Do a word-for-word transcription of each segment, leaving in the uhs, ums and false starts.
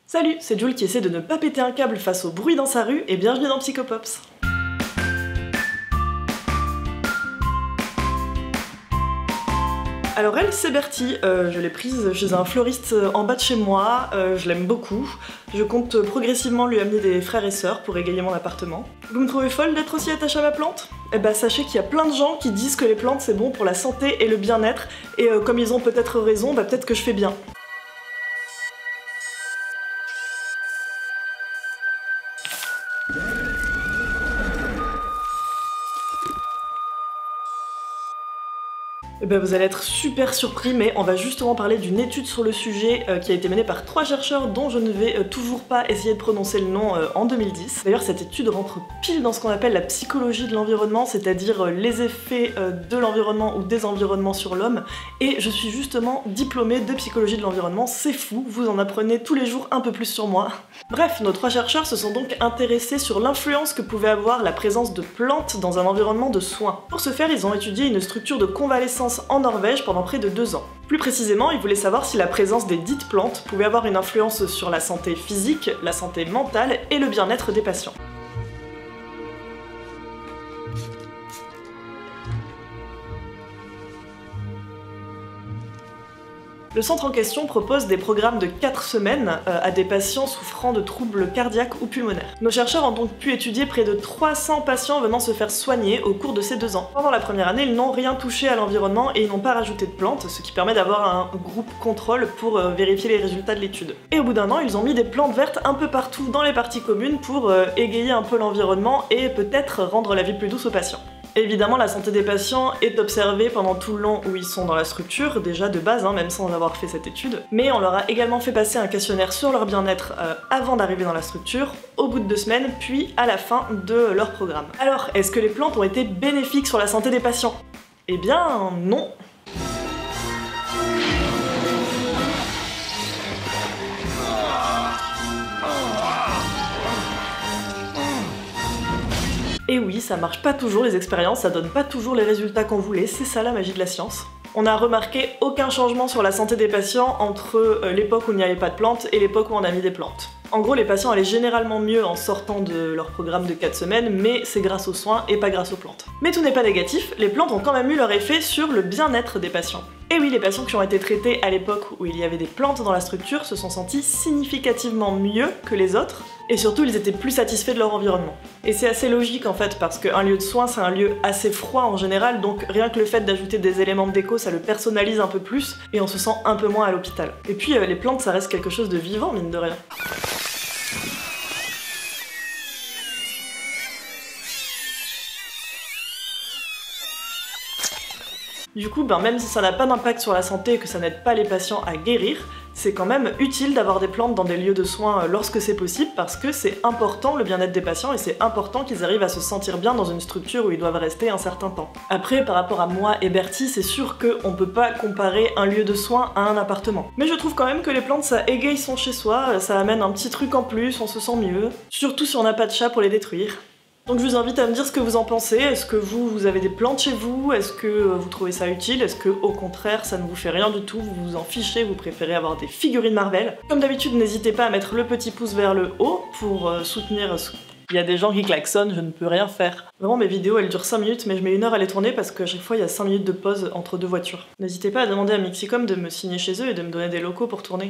Salut, c'est Jules qui essaie de ne pas péter un câble face au bruit dans sa rue et bienvenue dans Psychopops. Alors elle, c'est Bertie, euh, je l'ai prise chez un fleuriste en bas de chez moi, euh, je l'aime beaucoup. Je compte progressivement lui amener des frères et sœurs pour égayer mon appartement. Vous me trouvez folle d'être aussi attachée à ma plante? Eh bah sachez qu'il y a plein de gens qui disent que les plantes c'est bon pour la santé et le bien-être, et euh, comme ils ont peut-être raison, bah peut-être que je fais bien. Eh ben vous allez être super surpris, mais on va justement parler d'une étude sur le sujet euh, qui a été menée par trois chercheurs dont je ne vais euh, toujours pas essayer de prononcer le nom euh, en deux mille dix. D'ailleurs cette étude rentre pile dans ce qu'on appelle la psychologie de l'environnement, c'est-à-dire euh, les effets euh, de l'environnement ou des environnements sur l'homme, et je suis justement diplômée de psychologie de l'environnement, c'est fou, vous en apprenez tous les jours un peu plus sur moi. Bref, nos trois chercheurs se sont donc intéressés sur l'influence que pouvait avoir la présence de plantes dans un environnement de soins. Pour ce faire, ils ont étudié une structure de convalescence en Norvège pendant près de deux ans. Plus précisément, ils voulaient savoir si la présence des dites plantes pouvait avoir une influence sur la santé physique, la santé mentale et le bien-être des patients. Le centre en question propose des programmes de quatre semaines euh, à des patients souffrant de troubles cardiaques ou pulmonaires. Nos chercheurs ont donc pu étudier près de trois cents patients venant se faire soigner au cours de ces deux ans. Pendant la première année, ils n'ont rien touché à l'environnement et ils n'ont pas rajouté de plantes, ce qui permet d'avoir un groupe contrôle pour euh, vérifier les résultats de l'étude. Et au bout d'un an, ils ont mis des plantes vertes un peu partout dans les parties communes pour euh, égayer un peu l'environnement et peut-être rendre la vie plus douce aux patients. Évidemment, la santé des patients est observée pendant tout le long où ils sont dans la structure, déjà de base, hein, même sans avoir fait cette étude, mais on leur a également fait passer un questionnaire sur leur bien-être euh, avant d'arriver dans la structure, au bout de deux semaines, puis à la fin de leur programme. Alors, est-ce que les plantes ont été bénéfiques sur la santé des patients? Eh bien, non. Et oui, ça marche pas toujours les expériences, ça donne pas toujours les résultats qu'on voulait, c'est ça la magie de la science. On n'a remarqué aucun changement sur la santé des patients entre euh, l'époque où il n'y avait pas de plantes et l'époque où on a mis des plantes. En gros, les patients allaient généralement mieux en sortant de leur programme de quatre semaines, mais c'est grâce aux soins et pas grâce aux plantes. Mais tout n'est pas négatif, les plantes ont quand même eu leur effet sur le bien-être des patients. Et oui, les patients qui ont été traités à l'époque où il y avait des plantes dans la structure se sont sentis significativement mieux que les autres, et surtout ils étaient plus satisfaits de leur environnement. Et c'est assez logique en fait, parce qu'un lieu de soins c'est un lieu assez froid en général, donc rien que le fait d'ajouter des éléments de déco ça le personnalise un peu plus, et on se sent un peu moins à l'hôpital. Et puis euh, les plantes ça reste quelque chose de vivant mine de rien. Du coup, ben, même si ça n'a pas d'impact sur la santé et que ça n'aide pas les patients à guérir, c'est quand même utile d'avoir des plantes dans des lieux de soins lorsque c'est possible parce que c'est important le bien-être des patients et c'est important qu'ils arrivent à se sentir bien dans une structure où ils doivent rester un certain temps. Après, par rapport à moi et Bertie, c'est sûr qu'on peut pas comparer un lieu de soins à un appartement. Mais je trouve quand même que les plantes ça égaye son chez soi, ça amène un petit truc en plus, on se sent mieux, surtout si on n'a pas de chat pour les détruire. Donc je vous invite à me dire ce que vous en pensez, est-ce que vous, vous avez des plantes chez vous, est-ce que vous trouvez ça utile, est-ce que au contraire ça ne vous fait rien du tout, vous vous en fichez, vous préférez avoir des figurines Marvel. Comme d'habitude n'hésitez pas à mettre le petit pouce vers le haut pour euh, soutenir ce... Il y a des gens qui klaxonnent, je ne peux rien faire. Vraiment mes vidéos elles durent cinq minutes mais je mets une heure à les tourner parce qu'à chaque fois il y a cinq minutes de pause entre deux voitures. N'hésitez pas à demander à Mixicom de me signer chez eux et de me donner des locaux pour tourner.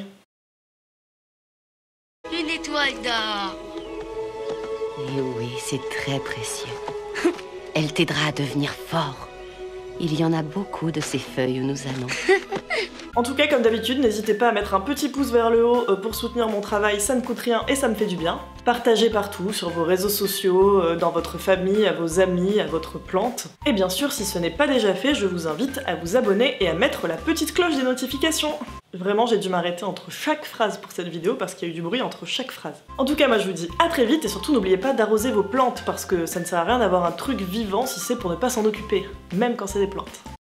Une étoile d'or. Et oui, c'est très précieux. Elle t'aidera à devenir fort. Il y en a beaucoup de ces feuilles où nous allons. En tout cas, comme d'habitude, n'hésitez pas à mettre un petit pouce vers le haut pour soutenir mon travail, ça ne coûte rien et ça me fait du bien. Partagez partout, sur vos réseaux sociaux, dans votre famille, à vos amis, à votre plante. Et bien sûr, si ce n'est pas déjà fait, je vous invite à vous abonner et à mettre la petite cloche des notifications. Vraiment, j'ai dû m'arrêter entre chaque phrase pour cette vidéo parce qu'il y a eu du bruit entre chaque phrase. En tout cas, moi je vous dis à très vite et surtout n'oubliez pas d'arroser vos plantes parce que ça ne sert à rien d'avoir un truc vivant si c'est pour ne pas s'en occuper, même quand c'est des plantes.